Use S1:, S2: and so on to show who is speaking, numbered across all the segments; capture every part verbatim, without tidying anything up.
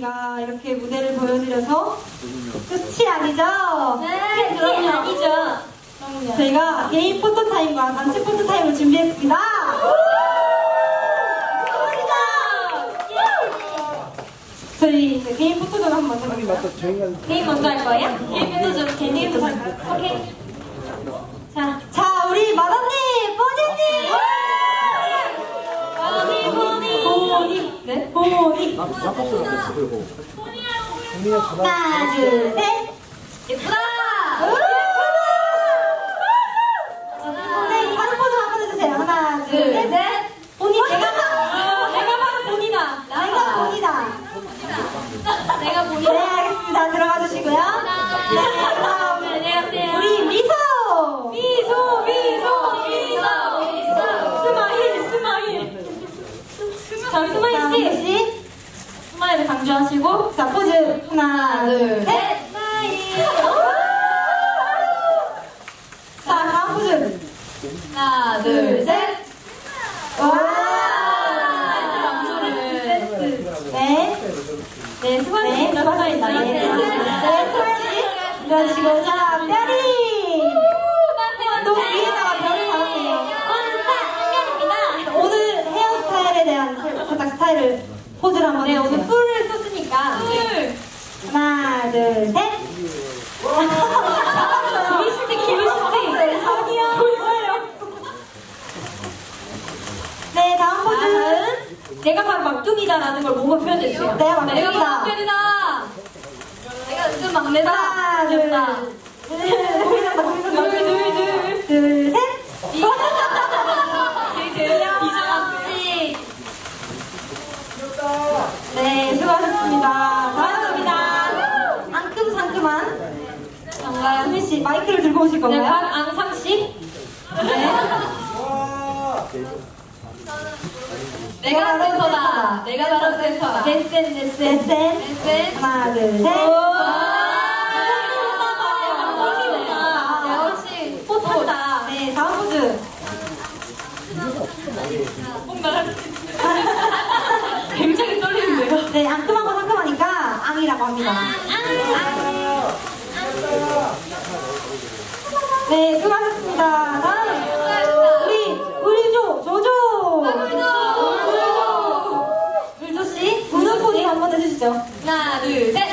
S1: 저희가 이렇게 무대를 보여드려서 끝이 아니죠?
S2: 네, 끝이 아니죠.
S1: 저희가 개인 포토타임과 단체 포토타임을 준비했습니다. 저희 이제 개인 포토존 한번 해볼까요?
S2: 개인 먼저 할 거예요? 개인 포토존, 개인 포토존. 오케이. 자,
S1: 자, 우리 마담님, 뽀니님!
S2: 보니, 보니.
S1: 보니. 네? 보니.
S3: 나 바꿨어, 바꿨어, 그리고.
S1: 하나, 둘, 셋.
S2: 예쁘다!
S1: 네, 다른 포즈 한번 해주세요. 하나, 둘,
S2: 둘,
S1: 셋.
S2: 셋.
S1: 보니, 내가,
S2: 내가 봐도 본이다.
S1: 내가 보니다.
S2: 내가 본이.
S1: 네, 알겠습니다. 들어가 주시고요. 네, 다음.
S2: 안녕하세요.
S1: 우리 미소!
S2: 미소, 미소, 미소, 미소. 스마일, 스마일. 자, 스마일 씨. 스마일을 강조하시고.
S1: 자, 포즈. 하나, 둘, 셋.
S2: 스마일.
S1: 자, 다음 포즈.
S2: 하나, 둘, 셋.
S1: 와! 네.
S2: 네, 스마일
S1: 네,
S2: 씨. 스마일 씨.
S1: 네, 스마일 들어주시고. 자, 별이! 또 위에다가 별을 달았네요. 오늘 헤어스타일에 대한 살짝 스타일을, 포즈를 한번
S2: 네,
S1: 해주세요.
S2: 오늘 뿔을 썼으니까. 뿔.
S1: 하나, 둘, 셋.
S2: 기브시티, 기브시티.
S1: 아니야. 네, 다음 포즈는
S2: 내가 바로 막둥이다라는 걸 몸으로 표현해주세요.
S1: 내가 막둥이다.
S2: 내가 막둥이다. 내가 은근 막내다.
S1: 하나, 둘,
S2: 귀엽다.
S1: 둘, 보이는다, 보이는다.
S2: 둘, 둘, 둘.
S1: 둘, 셋.
S2: 이정아 씨.
S1: 네, 수고하셨습니다. 고맙습니다. 상큼상큼한
S2: 정말
S1: 수민 씨 마이크를 들고 오실
S2: 네,
S1: 건가요?
S2: 박앙상 씨.
S1: 네.
S2: 내가 센터다. 내가 바로 센터다. 네센, 네센.
S1: 넷셋.
S2: 네센.
S1: 하나, 둘, 셋.
S2: 역시 포토다.
S1: 네, 다음 포즈.
S2: 굉장히 떨리는데요.
S1: 네, 앙큼하고 상큼하니까 앙이라고 합니다. 네, 수고하셨습니다. 다음 우리 울조 조조. 울조 씨, 우는 포즈 한번 해주시죠.
S2: 하나, 둘, 셋.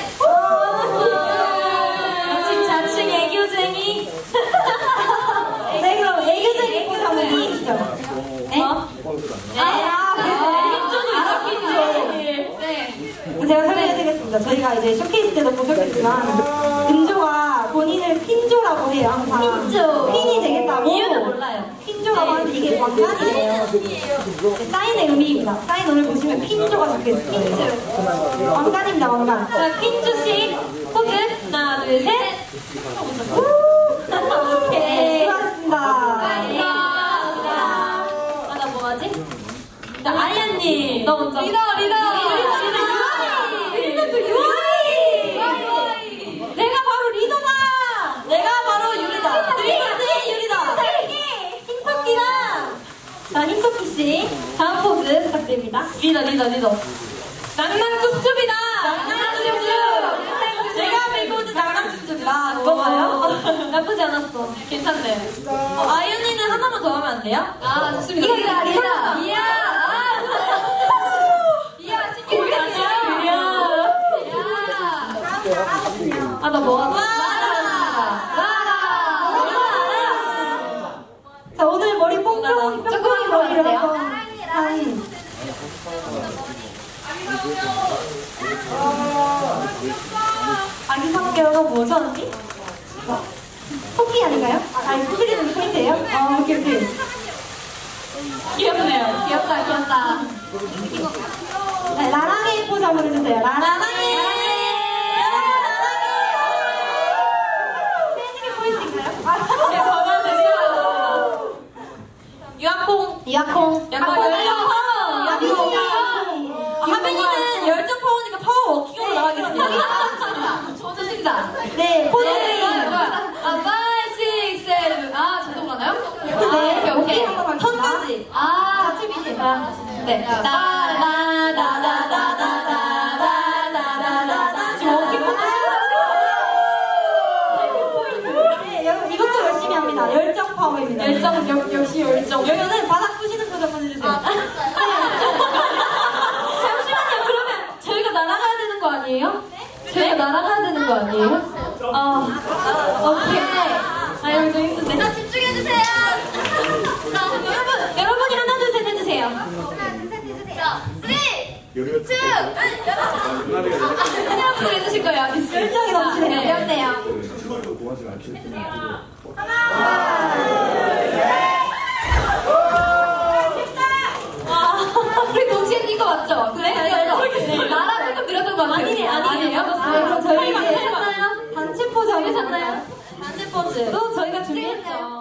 S2: 역시 자칭 애교쟁이.
S1: 네, 그럼 애교쟁이 포즈 한번 해주시죠. 네.
S2: 어?
S1: 아, 아,
S2: 핀조도 있어, 핀조. 네.
S1: 제가 설명해드리겠습니다. 저희가 이제 쇼케이스 때도 보셨겠지만 은조가 본인을 핀조라고 해요. 항상
S2: 핀조.
S1: 핀이 되겠다고.
S2: 이유는 몰라요.
S1: 핀조라고 하는데 이게 왕관이에요. 네, 사인의 의미입니다. 사인 오늘 보시면 핀조가 적혀있어요. 핀조. 왕관입니다, 왕관.
S2: 자, 핀조 씨 포즈. 하나, 둘, 셋.
S1: 네,
S2: 오케이.
S1: 수고하셨습니다.
S2: 아, 나 뭐하지? 자, 아이언님. 너 먼저. 리더, 리더. 리더, 리더, 유아이. 내가 바로 리더다. 내가 바로 유리다. 유리다, 유리다. 흰토끼랑. 자, 흰토끼 씨. 다음 포즈 부탁드립니다. 리더, 리더, 리더. 낭낭쭈쭈이다. 낭낭쭈쭈. 내가 메고는 낭낭쭈쭈이다. 그거가요? 나쁘지 않았어. 괜찮네. 어, 아이언니는 하나만 더 하면 안 돼요? 아, 좋습니다. 리더, 리더. 이야. 아, 이야, 신기해. 이야. 아, 나 뭐 하지?
S1: 자, 오늘 머리 뽕뽕, 뿅뽕이 머리를 한번 한. 아기 성격은 뭐죠, 언니? 토끼 아닌가요? 아, 이 토끼는 포인트예요? 아, 오케이, 오케이.
S2: 귀엽네요. 귀엽다, 귀엽다.
S1: 네, 라랑이 포즈 한번 해주세요. 라랑이! 팬이게 포인트인가요?
S2: 네, 전화주세요. 유아콩.
S1: 이아콩.
S2: 약간 열정 파워.
S1: 이아콩.
S2: 하빈이는 열정 파워니까 파워 워킹으로 나가겠습니다. 저도 진짜.
S1: 네, 포즈.
S2: 아, five, six, seven. 아, 자동 가나요?
S1: 네,
S2: 오케이, 오케이.
S1: 한번 가겠습니다.
S2: 턴까지. 아,
S1: 자체비시다.
S2: 네. 따다다다다다다다다다다다. 날아가야 되는 거 아니에요? 어, 오케이. 아유, 좀 힘든데.
S3: 자, 집중해주세요. 자,
S2: 여러분, 여러분이 하나, 둘, 셋 해주세요.
S3: 하나, 둘, 셋 해주세요. 자, 쓰리, 투,
S2: 그냥 분 해주실 거예요. 열정이 넘치네요. 귀엽네요. 아, 우리 동시에 뛴거 맞죠? 그래? 나랑 조금 느렸던 거 같아요. 아니네, 아니에요? 아, 그럼 저희 이제 단체 포즈 하셨나요? 단체 포즈. 또 저희가 준비했죠.